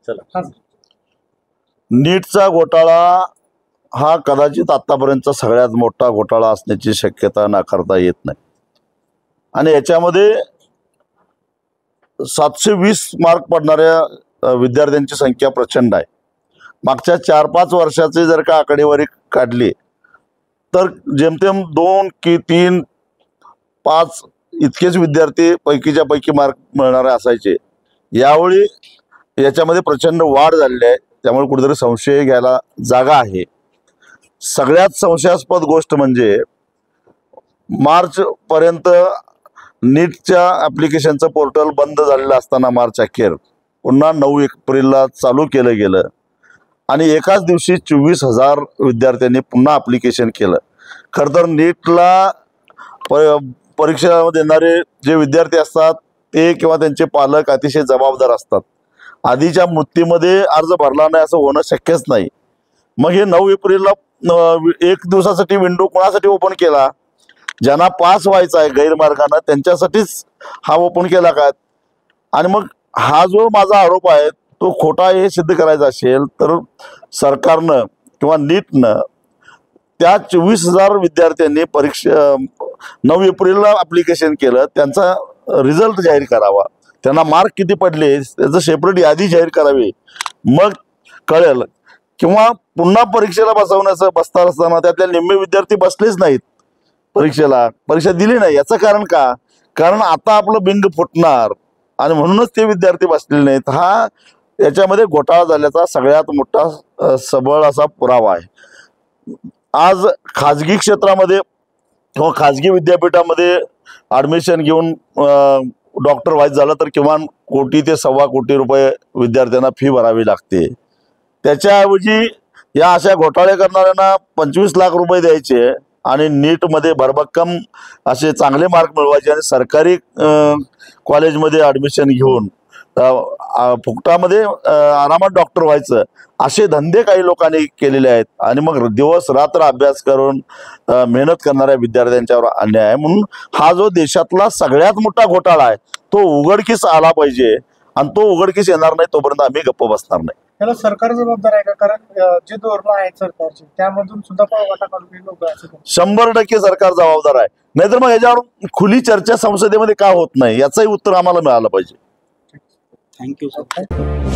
चला, नीटचा घोटाळा हा कदाचित आतापर्यंतचा सगळ्यात मोठा घोटाळा असण्याची शक्यता नाकारता येत नाही। आणि याच्यामध्ये 720 मार्क पडणाऱ्या विद्यार्थ्यांची संख्या प्रचंड आहे। मागच्या 4-5 वर्षाचे जर का आकडेवारी काढली तर जेमतेम 2 की 3, 5 इतकेच विद्यार्थी पैकीच्या पैकी मार्क मिळणारे असायचे। यावेळी याच्यामध्ये प्रचंड वाढ झालेली आहे, त्यामुळे कुठेतरी संशय घ्यायला जागा आहे। सगळ्यात संशयास्पद गोष्ट म्हणजे मार्च पर्यंत नीटच्या ॲप्लिकेशनचं पोर्टल बंद झालेलं असताना मार्च अखेर पुन्हा 9 एप्रिलला चालू केलं गेलं आणि एकाच दिवशी 24,000 विद्यार्थ्यांनी पुन्हा ॲप्लिकेशन केलं। खरं तर नीटला परीक्षा देणारे जे विद्यार्थी असतात ते किंवा त्यांचे पालक अतिशय जबाबदार असतात। आधीच्या मुदतीमध्ये अर्ज भरला नाही असं होणं शक्यच नाही। मग हे 9 एप्रिलला 1 दिवसासाठी विंडो कोणासाठी ओपन केला? ज्यांना पास व्हायचा आहे गैरमार्गाने त्यांच्यासाठीच हा ओपन केला का? आणि मग हा जो माझा आरोप आहे तो खोटा हे सिद्ध करायचा असेल तर सरकारनं किंवा नीटनं त्या 24,000 विद्यार्थ्यांनी परीक्षा 9 एप्रिलला ॲप्लिकेशन केलं, त्यांचा रिझल्ट जाहीर करावा, त्यांना मार्क किती पडले त्याचं सेपरेट यादी जाहीर करावी, मग कळेल। किंवा पुन्हा परीक्षेला बसता असताना त्यातले निम्मे विद्यार्थी बसलेच नाहीत परीक्षेला, परीक्षा दिली नाही। याचं कारण का? कारण आता आपलं बिंग फुटणार आणि म्हणूनच ते विद्यार्थी बसलेले नाहीत। हा याच्यामध्ये घोटाळा झाल्याचा सगळ्यात मोठा सबळ असा पुरावा आहे। आज खाजगी क्षेत्रामध्ये किंवा खाजगी विद्यापीठामध्ये ॲडमिशन घेऊन डॉक्टर व्हायचं झालं तर किमान 1 कोटी ते 1.25 कोटी रुपये विद्यार्थ्यांना फी भरावी लागते। त्याच्याऐवजी या अशा घोटाळे करणाऱ्यांना 25 लाख रुपये द्यायचे आणि नीटमध्ये भरभक्कम असे चांगले मार्क मिळवायचे आणि सरकारी कॉलेजमध्ये ॲडमिशन घेऊन फुकटामध्ये आरामात डॉक्टर व्हायचं, असे धंदे काही लोकांनी केलेले आहेत। आणि मग दिवस रात्र अभ्यास करून मेहनत करणाऱ्या विद्यार्थ्यांच्यावर अन्याय आहे। म्हणून हा जो देशातला सगळ्यात मोठा घोटाळा आहे तो उघडकीस आला पाहिजे आणि तो उघडकीस येणार नाही तोपर्यंत आम्ही गप्प बसणार नाही। त्याला सरकार जबाबदार आहे का? कारण जे धोरणं आहेत सरकारचे त्यामधून सुद्धा वाटा काढून लोक 100% सरकार जबाबदार आहे। नाहीतर मग याच्यावर खुली चर्चा संसदेमध्ये का होत नाही याचंही उत्तर आम्हाला मिळालं पाहिजे। Thank you sir.